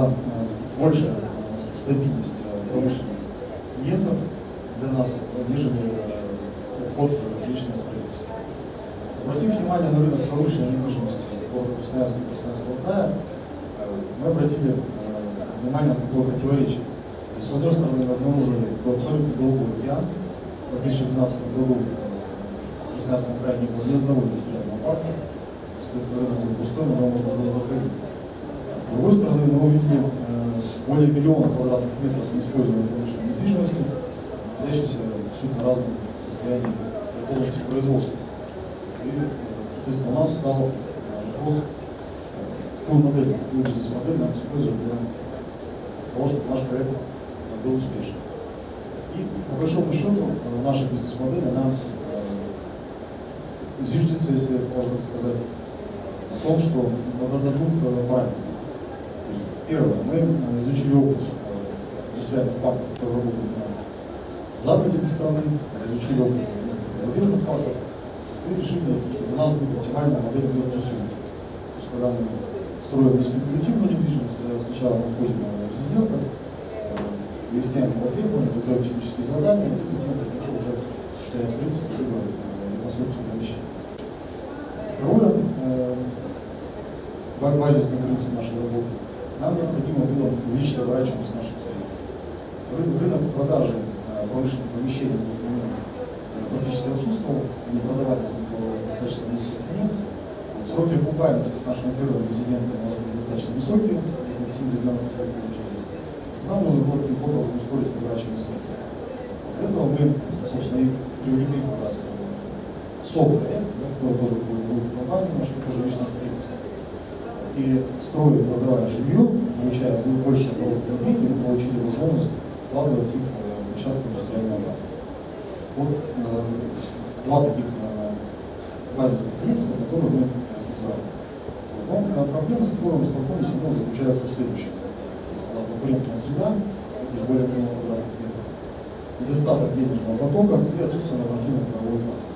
это большая стабильность промышленных клиентов для нас, нежели уход в жилищное строительство. Обратив внимание на рынок промышленной недвижимости города Красноярска и Красноярского края, мы обратили внимание на такое противоречие. То есть, с одной стороны, мы обнаружили абсолютно голубой океан. В 2012 году в Красноярском крае не было ни одного индустриального парка. Соответственно, рынок был пустой, но его можно было заходить. С другой стороны, мы увидели более миллиона квадратных метров неиспользованной промышленной недвижимости, находящейся абсолютно разном состоянии готовности к производству. И, соответственно, у нас стал вопрос, какую модель, какую бизнес-модель нам использовать для того, чтобы наш проект был успешен. И, по большому счету, наша бизнес-модель, она зиждется, если можно так сказать, о том, что на двух параметрах. Первое, мы изучили опыт индустриальных парков, которые работают на западе страны, изучили опыт зарубежных парков и решили, что для нас будет оптимальная модель build to suit. То есть, когда мы строим спекулятивную недвижимость, сначала мы входим на резидента, выясняем его требования, готовим технические задания, и затем уже считаем строительство либо реконструкцию помещения. Второе, базисный принцип нашей работы. Нам необходимо было увеличить оборачиваемость наших средств. Рынок продажи промышленных помещений практически отсутствовал, они продавались по достаточно низкой цене. Сроки окупаемости с нашим первым резидентом у нас были достаточно высокие, от 7 до 12 лет получились. Нам нужно было таким образом ускорить оборачиваемость средств. Для этого мы, собственно, и привлекли как раз СОП-проект, который тоже входит в группу компании, наше жилищное строительство. И строя, продавая жилье, получая больше оборотных денег, мы получили возможность вкладывать их в площадку индустриального парка. Вот два таких базисных принципа, которые мы избрали. Но проблема, с которой мы столкнулись, заключается в следующем. Я сказал, конкурентная среда, то есть более миллиона квадратных метров, недостаток денежного потока и отсутствие нормативной правовой базы.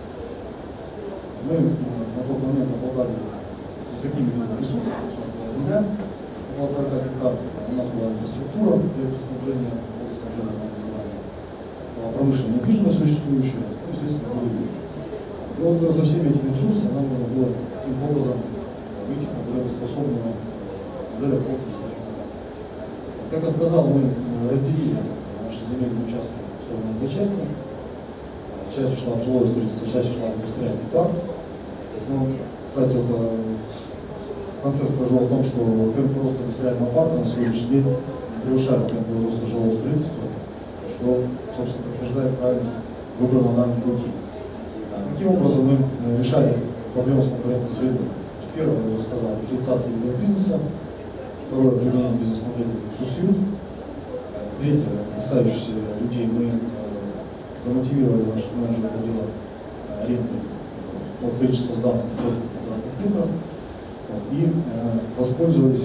Мы на тот момент обладали такими видами ресурсов, у нас была земля, около 40 гектаров, у нас была инфраструктура для снабжения, водоснабжения образования, была промышленная недвижимость существующая, ну, естественно, были люди. И вот со всеми этими ресурсами нам нужно было таким образом выйти к конкурентоспособному модели крупности. Как я сказал, мы разделили наши земельные участки в две части. Часть ушла в жилое строительство, часть ушла в индустриальный парк. Но, кстати, вот, в конце скажу о том, что темп роста индустриального парка на сегодняшний день превышает темп роста жилого строительства, что, собственно, подтверждает правильность выбранного нами пути. Каким образом мы решали проблему с конкурентной средой? Первое, я уже сказал, дифференциация видов бизнеса. Второе, применение бизнес-модели to suit. Третье, касающееся людей, мы замотивировали наших менеджеров отдела аренды от количества сданных квадратных метров и воспользовались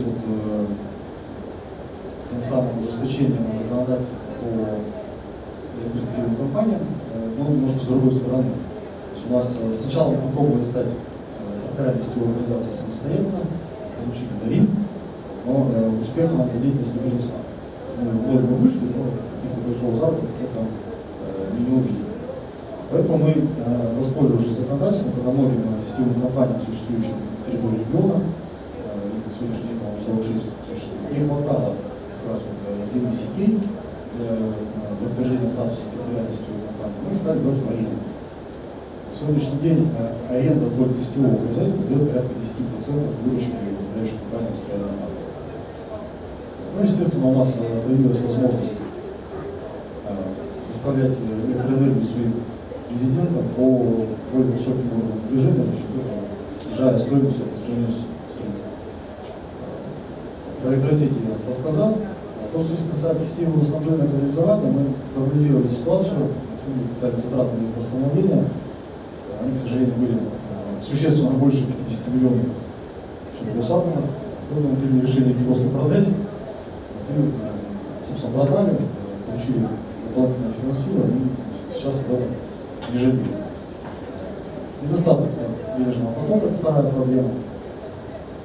тем самым ужесточением законодательства по электрическим компаниям, но немножко с другой стороны. То есть у нас сначала мы попробовали стать территориальной сетевой организацией самостоятельно, получили тариф, но успеха нам эта деятельность не принесла. Мы вроде бы вышли, но каких-то большого заработка там не увидели. Поэтому мы, воспользовавшись законодательством, когда многим сетевым компаниям, существующим на территории региона, их на сегодняшний день, по-моему, 46 существует, не хватало как раз отдельных сетей для подтверждения статуса территориальной сетевой компании, мы стали сдавать в аренду. На сегодняшний день аренда только сетевого хозяйства дает порядка 10% выручки управляющей компании индустриального парка. Ну, естественно, у нас появилась возможность доставлять электроэнергию своим резидентам по более высоким уровням напряжения, за счет этого снижая стоимость по сравнению с рынком. Про электросети я рассказал. То, что здесь касается системы водоснабжения и канализования, мы проанализировали ситуацию, оценили капитальные затраты на их восстановление. Они, к сожалению, были существенно больше 50 миллионов, чем у Росатома. Поэтому мы приняли решение их просто продать. И, собственно, продали, получили дополнительное финансирование и сейчас об этом не жалеем. Недостаток денежного потока – это вторая проблема.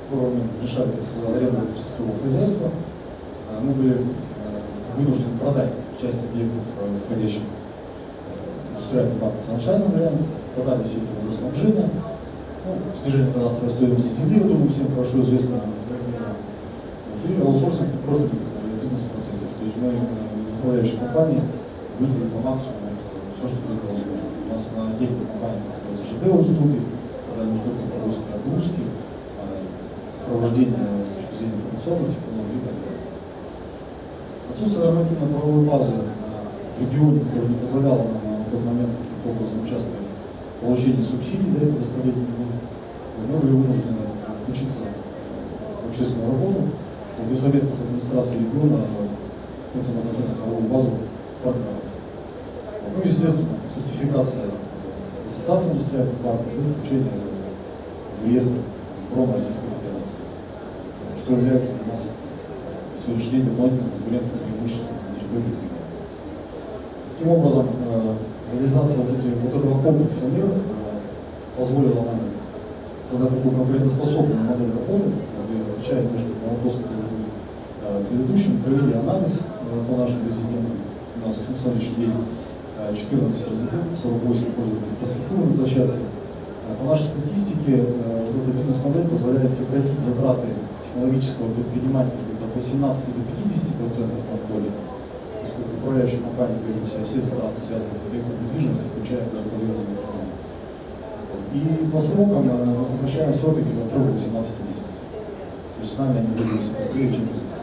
которого мы решали, как сказал, аренду тростникового хозяйства, мы были вынуждены продать часть объектов, входящих в индустриальный парк в начальном варианте, продали все эти водоснабжения, снижение кадастровой стоимости земли, я думаю, всем хорошо известно, и аутсорсинг профильных бизнес-процессов. То есть мы из управляющей компании выделили по максимуму все, что было возможно. У нас на отдельной компании находятся ЖД-услуги, оказание услуг по провозке и отгрузки, сопровождение с точки зрения информационных технологий и так далее. Отсутствие нормативно-правовой базы в регионе, которая не позволяла нам на тот момент каким-то образом участвовать в получении субсидий, да, и предоставлении им, мы были вынуждены включиться в общественную работу, и совместно с администрацией региона эту нормативно-правовую базу формировать. Ну, естественно, сертификация ассоциации индустриальных парков и включение в реестр Минпрома Российской Федерации, что является для нас на сегодняшний день дополнительным конкурентным преимуществом на территории региона. Таким образом, реализация вот этого комплекса мер позволила нам создать такую конкурентоспособную модель работы. Отвечая немножко на вопрос, который был предыдущим, провели анализ по нашим резидентам. У нас на следующий день 14 резидентов, 48 пользуются инфраструктурной площадкой. По нашей статистике, вот эта бизнес-модель позволяет сократить затраты технологического предпринимателя от 18 до 50% на входе, поскольку управляющая компания берет на себя все затраты, связанные с объектом недвижимости, включая даже подъемный механизм. И по срокам мы сокращаем сроки от 3 до 18 месяцев. То есть с нами они двигаются быстрее, чем без нас.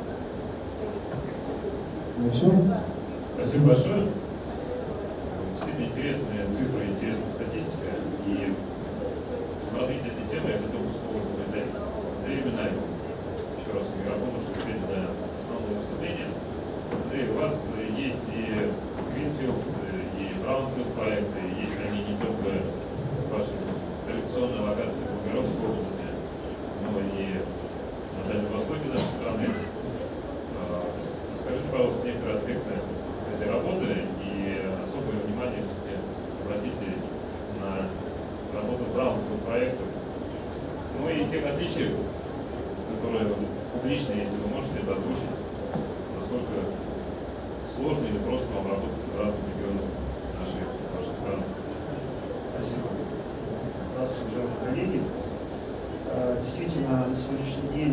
Ну все. Спасибо большое. Действительно интересные цифры, интересная статистика. И в развитии этой темы я хотел бы снова дать временно еще раз микрофон, чтобы теперь для основного выступления. Андрей, у вас есть и Greenfield, и Brownfield проекты, если они не только в вашей традиционной локации в Волгоградской области, но и на Дальнем Востоке нашей страны. Скажите, пожалуйста, некоторые аспекты этой работы и особое внимание все-таки обратите на работу Brownfield проектов. Ну и тех отличий, которые публично, если вы можете это озвучить, насколько сложно или просто вам работать в разных регионах вашей страны. Спасибо. Здравствуйте, уважаемые коллеги. Действительно, на сегодняшний день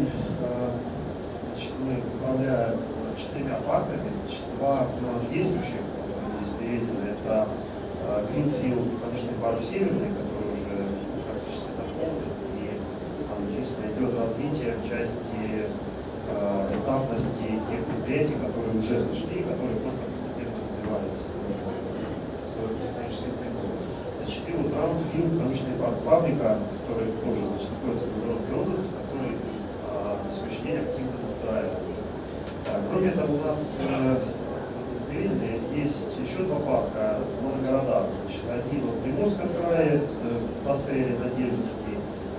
мы управляем 4 парками. 2 у нас действующих, здесь переданы, это Greenfield, промышленный парк Северный, который уже практически заполнен, и там, естественно, идет развитие в части этапности тех предприятий, которые уже зашли, которые просто постепенно развиваются в своем техническом цикле. Значит, и вот Brownfield, промышленный парк фабрика, который тоже находится в Волгоградской области, который на сегодняшний день активно застраивается. Кроме этого, у нас в Передне есть еще 2 парка в моногородах. Один в Приморском крае, в Тасселе, Надеждинский.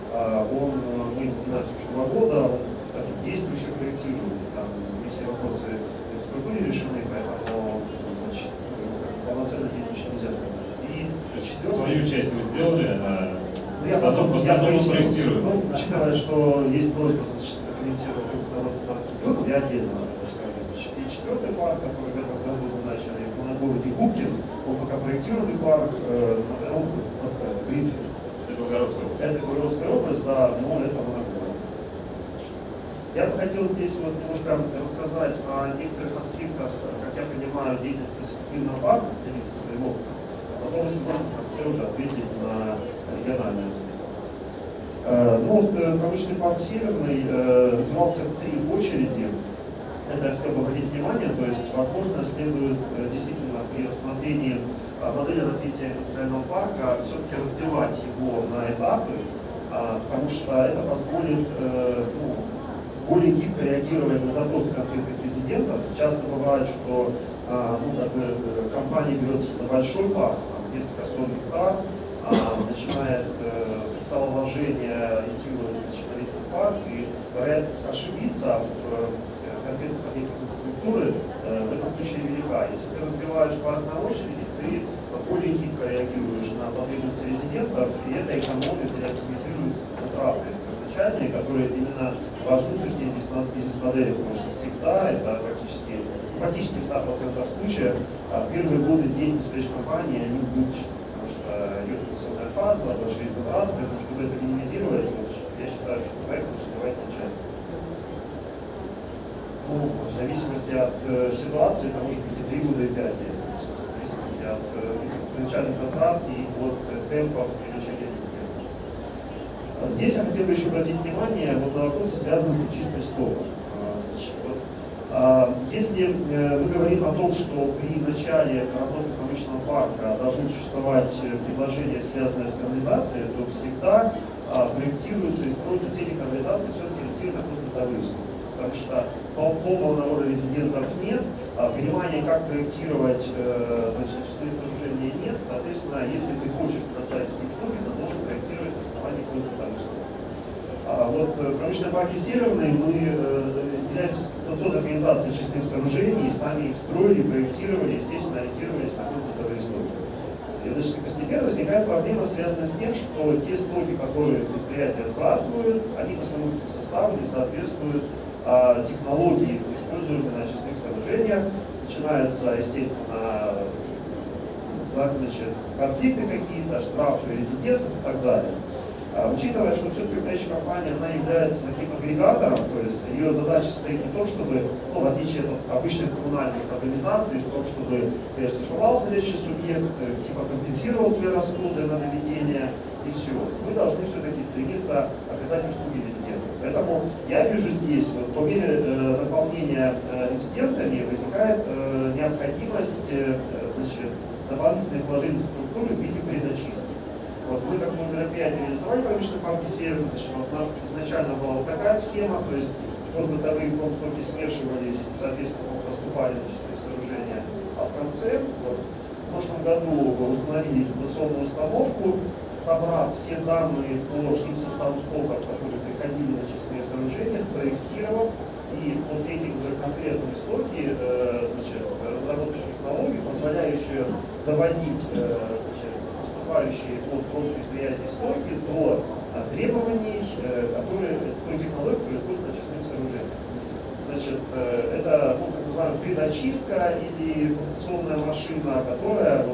Мы занимаемся уже 2 года, он, кстати, действующий проектирует. Там не все вопросы в инфраструктуре решены, поэтому полноценно действующий нельзя сказать. И свою часть вы сделали, а в основном проектируем. Ну, учитывая, что есть просьба документировать работу за я отдельно. И 4-й парк, который в этом году мы начали на городе Губкин, он пока проектированный парк, Greenfield. Это Волгоградская область. Это Волгоградская область, да, но это моногород. Я бы хотел здесь вот немножко рассказать о некоторых аспектах, как я понимаю, деятельности перспективного парка, делиться своего опыта. А потом, если можно, в конце уже ответить на региональные аспекты. Ну вот промышленный парк Северный развивался в 3 очереди. Это как бы обратить внимание, то есть, возможно, следует действительно при рассмотрении модели развития индустриального парка все-таки разбивать его на этапы, потому что это позволит более гибко реагировать на запросы конкретных резидентов. Часто бывает, что компания берется за большой парк, несколько сот гектар, начинает капиталовложение ориентироваться на весь этот парк, и вероятность ошибиться в конкретных объектах инфраструктуры в этом случае велика. Если ты разбиваешь парк на очереди, ты более гибко реагируешь на потребности резидентов, и это экономит или оптимизирует затраты первоначальные, которые которые именно важны с точки зрения бизнес-модели, потому что всегда это практически в 100% случаев первые годы деятельности успешной компании, они убыточны, потому что идет инвестиционная фаза, большие затраты, поэтому чтобы это минимизировать, я считаю, что проект нужно давать на части. Ну, в зависимости от ситуации, это может быть и 3 года, и 5 лет. В зависимости от начальных затрат и от темпов привлечения денег. Здесь я хотел бы еще обратить внимание вот на вопросы, связанные с чистой стоком. Если мы говорим о том, что при начале работы промышленного парка должны существовать предложения, связанные с канализацией, то всегда проектируются и строятся сети канализации все-таки ориентированы на бытовые услуги. Потому что полного набора резидентов нет, понимания, как проектировать жилые сооружения нет. Соответственно, если ты хочешь предоставить эти услуги, ты должен проектировать на основании какой-то бытовой услуги. Вот промышленные парки Северные мы являемся дотационной организацией очистных сооружений, сами их строили, проектировали, естественно, ориентировались на бытовые стоки. И значит, постепенно возникает проблема, связанная с тем, что те стоки, которые предприятия сбрасывают, они по своему составу не соответствуют технологии, используемые на очистных сооружениях. Начинаются, естественно, конфликты какие-то, штрафы резидентов и так далее. Учитывая, что все-таки управляющая компания, она является таким агрегатором, то есть ее задача состоит не в том, чтобы, ну, в отличие от обычных коммунальных организаций, в том, чтобы существовал хозяйственный субъект, типа компенсировал свои расходы на доведение и все. Мы должны все-таки стремиться оказать услуги резидентам. Поэтому я вижу здесь, вот, по мере наполнения резидентами возникает необходимость дополнительных вложений в структуру в виде предочистки. Вот мы такое мероприятие реализовали в промышленном парке Северный. Вот у нас изначально была вот такая схема, то есть бытовые промстоки смешивались и, соответственно, поступали на очистные сооружения. А в конце, вот, в прошлом году установили фундационную установку, собрав все данные по химсоставу стоков, которые приходили на очистные сооружения, спроектировав, и вот эти уже конкретные стоки разработали технологию, позволяющую доводить поступающие от предприятий стоки до требований, той технологии, которая используется на очистных сооружениях. Значит, это так называемая предочистка или функционная машина, которая,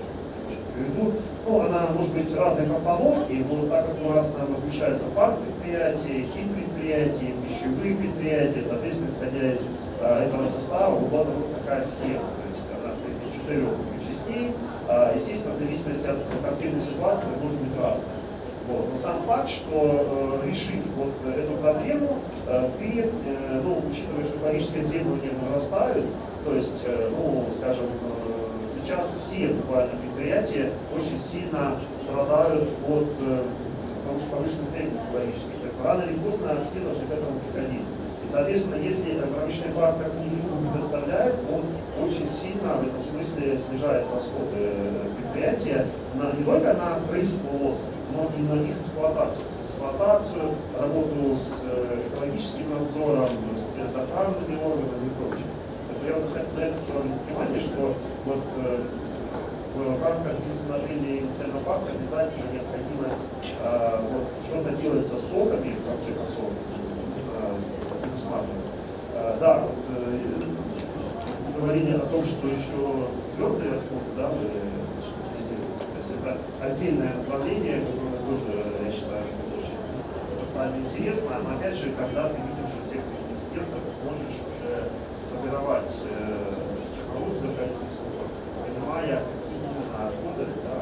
она может быть разной компоновки, но так как у нас там размещается парк предприятий, химпредприятия, пищевые предприятия, соответственно, исходя из этого состава, была такая схема. То есть она состоит из 4 частей. Естественно, в зависимости от конкретной ситуации может быть разное. Вот. Но сам факт, что решив вот эту проблему, ты, учитывая, что экологические требования возрастают, то есть, скажем, сейчас все буквально предприятия очень сильно страдают от повышенных требований экологических. Рано или поздно все должны к этому приходить. И, соответственно, если промышленный парк такую услугу предоставляет, он очень сильно в этом смысле снижает расходы предприятия не только на строительство ЛОСов, но и на их эксплуатацию, работу с экологическим надзором, с предотвратными органами и прочее. Я вот хотел на это обратить внимание, что вот в рамках бизнес-модели индустриального парка обязательно необходимость что-то делать со стоками, в конце концов, да, вот, говорили о том, что еще твердые отходы, да, то есть это отдельное направление, которое тоже, я считаю, что очень социально интересно, но опять же, когда ты видишь уже всех своих резидентов, ты сможешь уже сформировать технологию дополнительных стоков, понимая, какие именно отходы, да.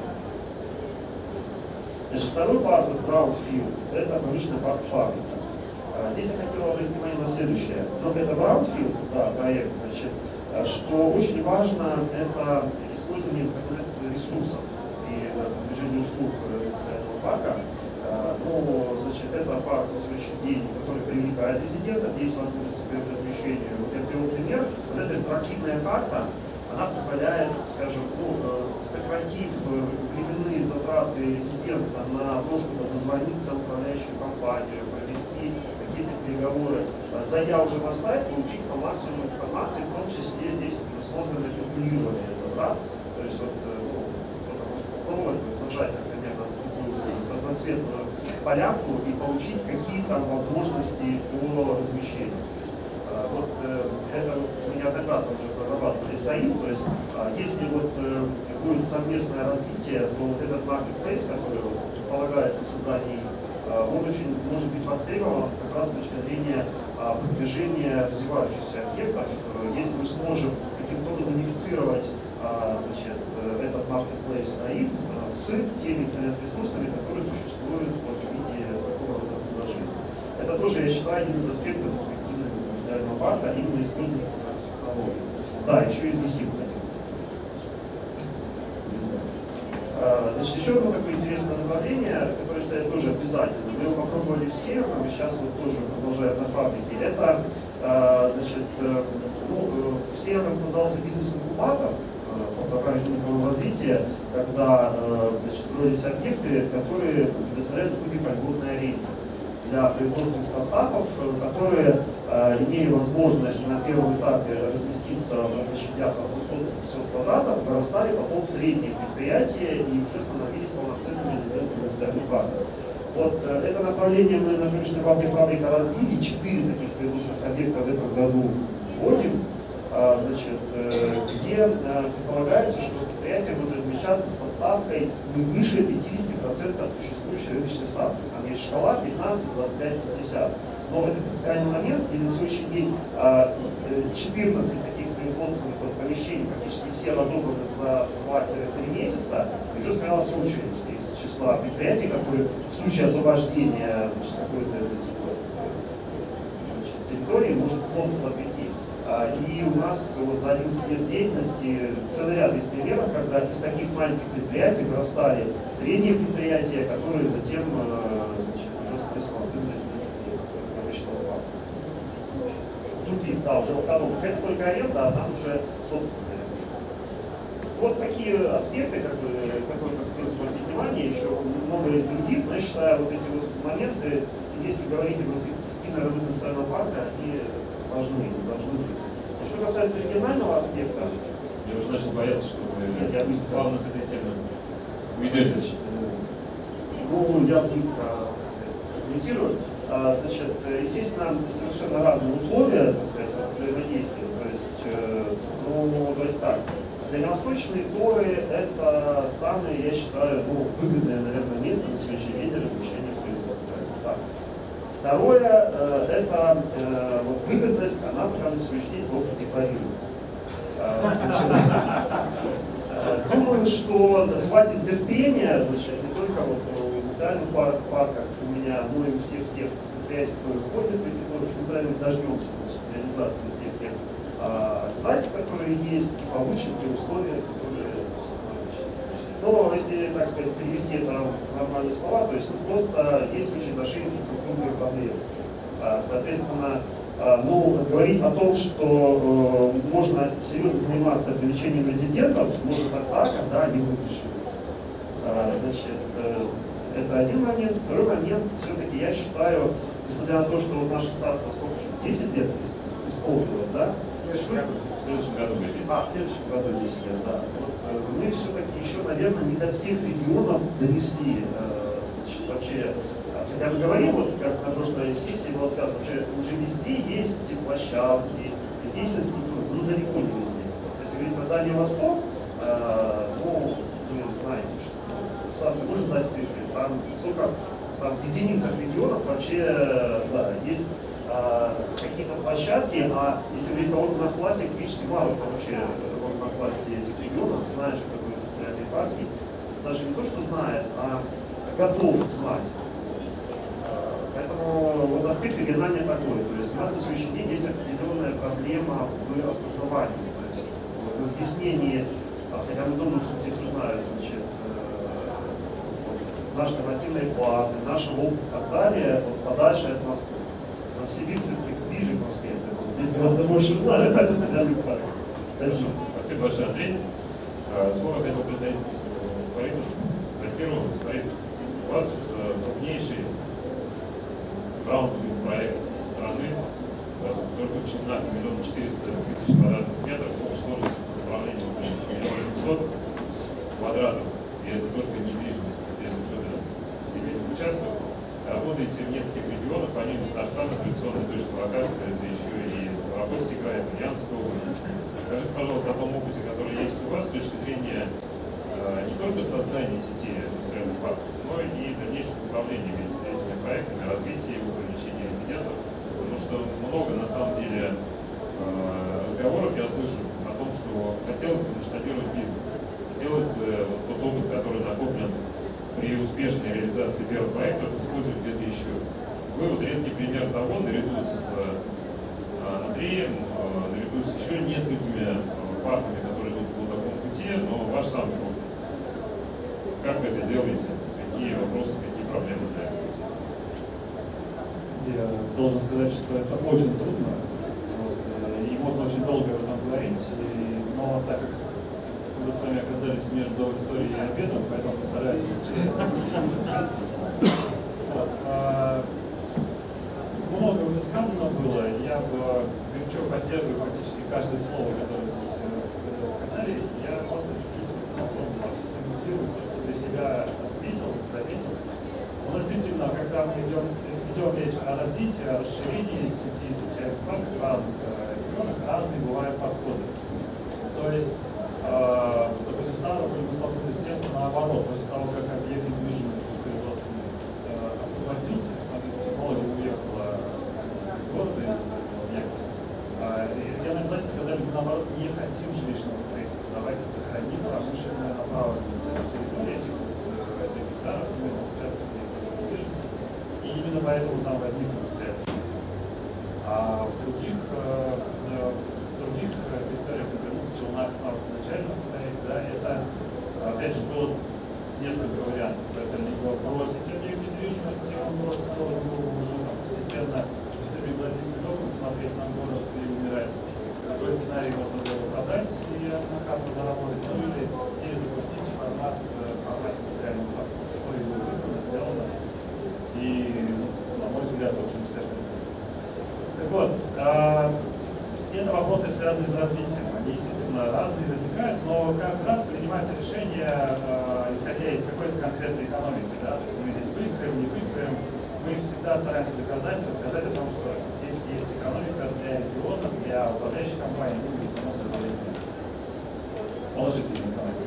Значит, второй парк, Brownfield, это промышленный парк фабрика. Здесь я хотел обратить внимание на следующее. Но это Brownfield, да, проект, значит, что очень важно, это использование интернет-ресурсов и движение услуг индустриального парка. Значит, это парк на сегодняшний день, который привлекает резидентов, есть возможность к размещению. Вот я привел пример, вот эта интерактивная карта, она позволяет, скажем, сократив временные затраты резидента на то, чтобы дозвониться в управляющую компанию, провести какие-то переговоры, зайдя уже на сайт, получить максимум информации, в том числе здесь сложно регулирование затрат. То есть кто-то может попробовать нажать, например, на такую разноцветную полянку и получить какие там возможности по размещению. Вот это мы неоднократно уже прорабатывали САИ, то есть если вот будет совместное развитие, то вот этот marketplace, который полагается в создании, он очень может быть востребован как раз с точки зрения продвижения развивающихся объектов. Если мы сможем каким-то образом унифицировать значит, этот marketplace АИ с теми интернет-ресурсами, которые существуют вот, в виде такого рода предложения. Это тоже, я считаю, один из аспектов эффективного индустриального парка, именно использование технологий. Да, еще и известим хотим. Значит, еще одно такое интересное направление, которое считаю тоже обязательно. Мы его попробовали все, но сейчас вот тоже продолжаем на фабрике. Это, значит, все назывался бизнес-инкубатор по программе внутреннего развития, когда значит, строились объекты, которые предоставляют услуги по льготной аренде для производственных стартапов, которые, имея возможность на первом этапе разместиться на площадях от 200-500 квадратов, вырастали потом в средние предприятия и уже становились полноценными резидентами индустриальных парков. Вот это направление мы на промышленной фабрике развили, 4 таких производственных объекта в этом году вводим, значит, где предполагается, что предприятие будет размещаться со ставкой не выше 50% существующей рыночной ставки. Там есть шкала 15, 25, 50. Но это принципиальный момент, и на сегодняшний день 14 таких производственных помещений, практически все разобраны за 2-3 месяца, и уже сменялась очередь из числа предприятий, которые в случае освобождения какой-то территории может словно прийти. И у нас вот за 11 лет деятельности целый ряд из примеров, когда из таких маленьких предприятий вырастали средние предприятия, которые затем значит, уже стали полноценными промышленного парка. Внутри, да, уже во втором. Это только аренда, а там уже собственная. Вот такие аспекты, которые хотел обратить внимание, еще много есть других, но я считаю, вот эти вот моменты, если говорить о эффективной работе индустриального парка, они должны быть. Что касается регионального аспекта, я уже начал бояться, что вы плавно с этой темы уйдете. Ну, я быстро комментирую. Значит, естественно, совершенно разные условия, так сказать, взаимодействия. То есть, ну, давайте так. Дальневосточные горы – это самое, я считаю, выгодное, наверное, место на сегодняшний день для размещения производства. Так. Второе, это вот, выгодность, она пока на сегодняшний день просто декларируется. Думаю, что хватит терпения, значит, не только вот в индустриальных парках у меня, но и у всех тех предприятий, которые входят в эти горы, что мы когда-нибудь дождемся реализации всех тех обязательств, которые есть, и получим те условия, которые. Но если, так сказать, перевести это в нормальные слова, то есть просто есть очень большие инфраструктурные проблемы. Соответственно, ну, говорить о том, что можно серьезно заниматься привлечением резидентов, можно так, когда они будут решены. Значит, это один момент. Второй момент, все-таки я считаю, несмотря на то, что вот наша ассоциация сколько же, 10 лет исполнилась, да? В следующем году будет 10. В следующем году 10 лет, да. Вот, мы все-таки еще, наверное, не до всех регионов донесли значит, вообще. Хотя мы говорим, вот как на прошлой сессии было сказано, уже везде есть площадки, здесь институт, но далеко не везде. Если говорить про Дальний Восток, ну, вы знаете, что ассоциация может дать цифры, там только там, в единицах регионов вообще да, есть какие-то площадки, а если говорить про оргнохлассе, практически мало кто вообще в оргнохлассе этих регионов знает, что такое индустриальные парки, даже не то, что знает, а готов знать. Поэтому вот аспект региональный такой. То есть у нас на сегодняшний день есть определенная проблема в образовании, то есть в разъяснении, хотя мы думаем, что все знают, значит, наши нормативные базы, наши опыт и так далее, вот подальше от Москвы. Но в Сибирь все-таки ближе к Москве, здесь гораздо больше знают. Спасибо. Спасибо большое, Андрей. Слово хотел передать Фариту Закирову. Фарид, у вас крупнейший браунфилд проект страны. У вас только начинает 1 400 000 квадратных метров, общей сложности по направлению уже 1 800 000 квадратов. И это только недвижимость, без учета земельных участков. Края, Ульяновской области. Скажите, пожалуйста, о том опыте, который есть у вас с точки зрения не только создания сети индустриальных парков, но и дальнейшего управления этими проектами, развития его, привлечения резидентов. Потому что много, на самом деле, разговоров я слышу о том, что хотелось бы масштабировать бизнес. Хотелось бы вот тот опыт, который накоплен при успешной реализации первых проектов, использовать где-то еще. Вы вот редкий пример того, наряду с Андреем, наряду с еще несколькими парками, которые идут по такому пути, но ваш сам опыт. Как вы это делаете? Какие вопросы, какие проблемы для этого? Я должен сказать, что это очень трудно. И можно очень долго об этом говорить, но так как мы с вами оказались между аудиторией и обедом, поэтому постараюсь быстрее. Много уже сказано было, я горячо поддерживаю практически каждое слово, которое здесь сказали. Я просто чуть-чуть символизирую то, что для себя заметил. Но действительно, когда мы идем речь о развитии, о расширении сети индустриальных парков в разных регионах, разные бывают подходы. То есть, допустим, в Ставрополе мы столкнулись с тем, что наоборот, после того, как объект недвижимости производственный освободился, технология уехала из города, из объекта, региональные власти сказали, мы наоборот не хотим жилищного строительства, давайте сохраним промышленную направленность территории этих гектаров, участков недвижимости. И именно поэтому там возник индустриальный. А в других территориях, например, в Челнах, изначально проект, да, это, опять же, было несколько вариантов. Это либо бросить объект недвижимости, он просто уже постепенно четыре глазницы легком смотреть на город и умирать. Такой сценарий можно было продать и на карту заработать, ну или запустить формат индустриального парка, что и было выполнено, сделано. И, на мой взгляд, очень успешно. Так вот, это вопросы, связанные с развитием. Они действительно разные возникают, но каждый раз принимается решение, исходя из какой-то конкретной экономики. Да? То есть мы здесь выиграем, не выиграем. Мы всегда стараемся доказать, рассказать о том, что здесь есть экономика для региона, для управляющей компании, ну и само собой положительная экономика.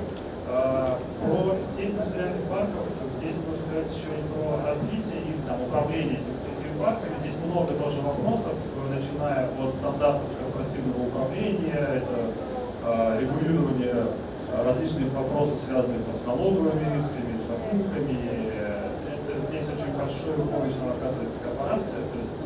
Про сеть индустриальных парков здесь нужно сказать еще и про развитие и управление этими парками. Здесь много тоже вопросов, начиная от стандартов корпоративного управления, это регулирование различных вопросов, связанных с налоговыми рисками, с закупками. Это здесь очень большую помощь нам оказывает корпорация. То есть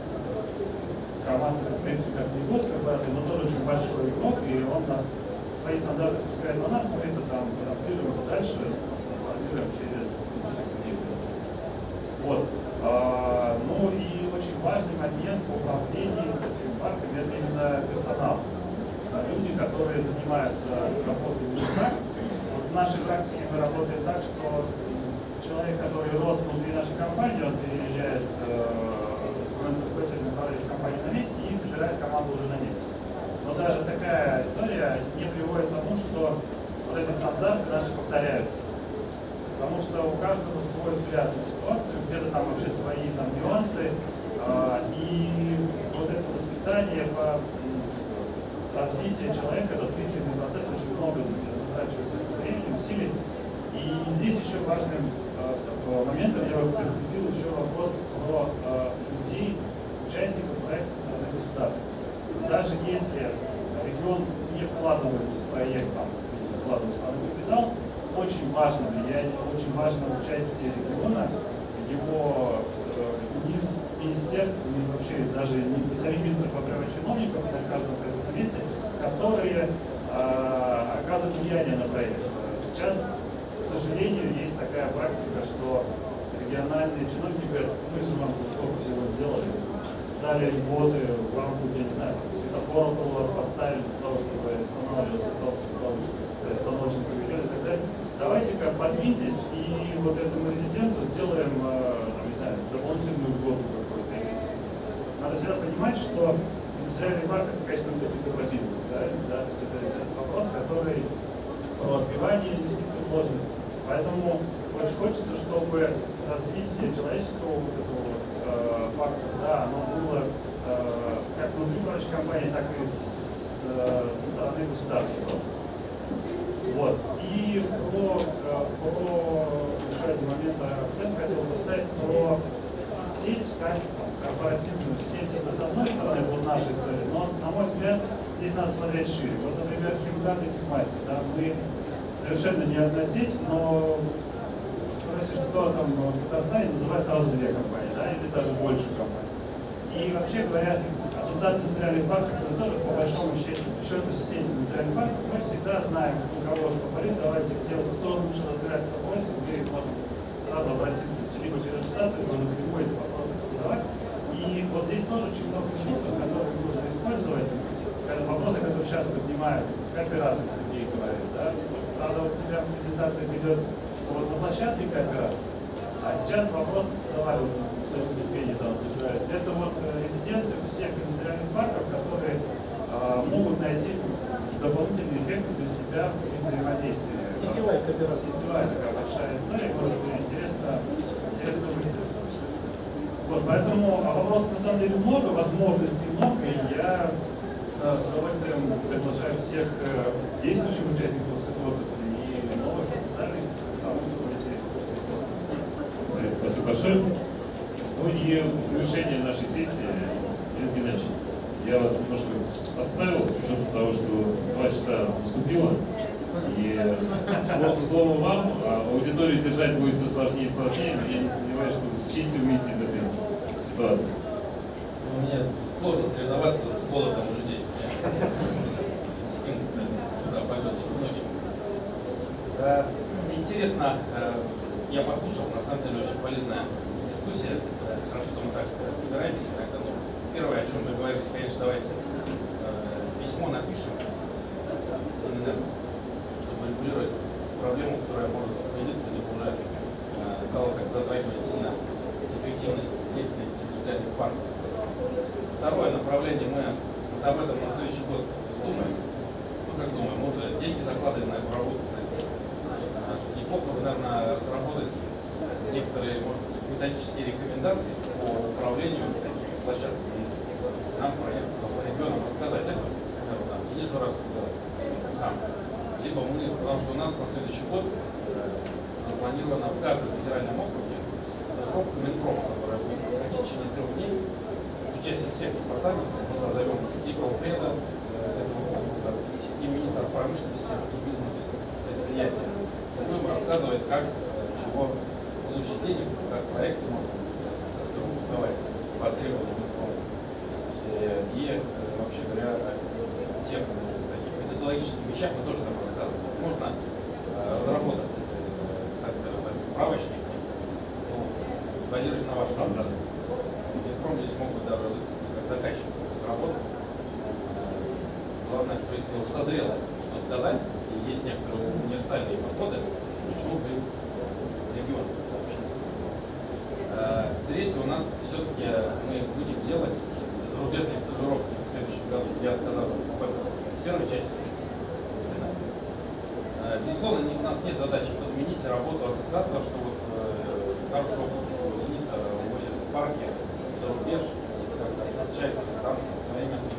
КамАЗ это, в принципе, как не госкорпорация, но тоже очень большой игрок, и он свои стандарты спускает на нас, мы это там транслируем дальше, трансформируем через специфику деятельности. Вот. Ну и очень важный момент в управлении этими парками – это именно персонал. Люди, которые занимаются работой в местах. Вот в нашей практике мы работаем так, что человек, который рос внутри нашей компании, он переезжает становится руководителем управляющей компании на месте и собирает команду уже на месте. Но даже такая история не приводит к тому, что вот эти стандарты наши повторяются. Потому что у каждого свой взгляд на ситуацию, где-то там вообще свои там нюансы, и вот это воспитание по развитию человека, это длительный процесс, очень много затрачивается времени, усилий. И здесь еще важным моментом я бы прицепил еще вопрос про людей, участников проекта со стороны государства. Даже если регион не вкладывается в проект, там, вкладывается в капитал, очень важно влияние, очень важно участие региона, его министерств, вообще даже не самих министров, а прямо чиновников на каждом месте, которые оказывают влияние на проект. Сейчас, к сожалению, есть такая практика, что региональные чиновники говорят, мы же вам сколько всего сделали, дали льготы, вам тут, я не знаю, светофоров у вас поставили для того, чтобы останавливался становочный павильон и так далее. Давайте-ка подвиньтесь и вот этому резиденту сделаем, не знаю, дополнительную льготу какой-то. Надо всегда понимать, что индустриальный парк это, конечно, только про бизнес. Да? То есть это вопрос, который про отбивание инвестиций вложенных. Поэтому очень хочется, чтобы развитие человеческого вот этого фактора, да, оно было как внутри управляющей компании, так и стороны государства. Вот. И еще один момент, акцент хотел поставить про сеть, как корпоративную сеть. Это с одной стороны, это вот наша история, но, на мой взгляд, здесь надо смотреть шире. Вот, например, Химкат и Химмастер, да, мы совершенно не одна сеть, но спросишь, кто там в Татарстане, называют сразу две компании, да, или даже больше компаний. И вообще говоря, ассоциация индустриальных парков это тоже по большому счету сеть индустриальных парков. Мы всегда знаем, у кого что говорит, давайте кто лучше разбирается в вопросе, мы можем сразу обратиться либо через ассоциацию, либо напрямую эти вопросы задавать. И вот здесь тоже очень много ресурсов, которые нужно использовать. Это вопросы, которые сейчас поднимаются. Кооперация, Сергей говорит, да? Правда, у тебя в презентации идет, что вот на площадке кооперация. А сейчас вопрос, давай, с точки зрения там собирается. Это вот резиденты всех индустриальных парков, которые могут найти дополнительные эффекты для себя при взаимодействии. Сетевая кооперация. Сетевая такая большая история, может быть интересно выставить. Вот, поэтому вопросов на самом деле много, возможностей много, и я с удовольствием приглашаю всех действующих участников этой отрасли и новых потенциальных, потому что эти ресурсы используют. Спасибо большое. Ну и в завершение нашей сессии, Денис Геннадьевич, я вас немножко подставил с учетом того, что 2 часа наступило. И слово вам, а аудиторию держать будет все сложнее и сложнее, но я не сомневаюсь, что вы с честью выйдете из этой ситуации. Мне сложно соревноваться с голодом людей. Инстинкт туда пойдет многим. Интересно, я послушал, на самом деле очень полезная дискуссия. Хорошо, что мы так собираемся. Ну, первое, о чем мы говорили, конечно, давайте письмо напишем, чтобы регулировать проблему, которая может появиться, либо уже стала как затрагивать сильно эффективность деятельности индустриальных парков. Второе направление, мы вот об этом на следующий год думаем. Ну, как думаем, мы уже деньги закладываем на эту работу, в принципе. Неплохо бы, наверное, разработать некоторые, может быть, методические рекомендации по управлению такими площадками. Нам проект регионам рассказать это, например, там, Денис Журавский делает сам. Либо мы, потому что у нас на следующий год запланировано в каждом федеральном округе разработка Минпрома, которая будет проходить в течение 3 дней с участием всех департаментов, мы назовем и правопреда, и министра промышленности, и бизнес-предприятия. Будем рассказывать, как, чего получить денег, как проекты можно раскрутовать по требованиям Минпрома. И, вообще говоря, о тех таких методологических вещах мы тоже там рассказываем. Можно разработать, так скажем, справочник, ну, базируясь на ваших данных. Минпром здесь могут даже выступить как заказчик работы. Главное, что если уж созрело что сказать, и есть некоторые универсальные подходы, почему бы регион сообщить. Третье, у нас все-таки мы будем делать зарубежные стажировки в следующем году. Я сказал об этом в первой части. Безусловно, у нас нет задачи подменить работу ассоциатора, что вот хороший опыт у Дениса возит в парке за рубеж, как-то общается там со своими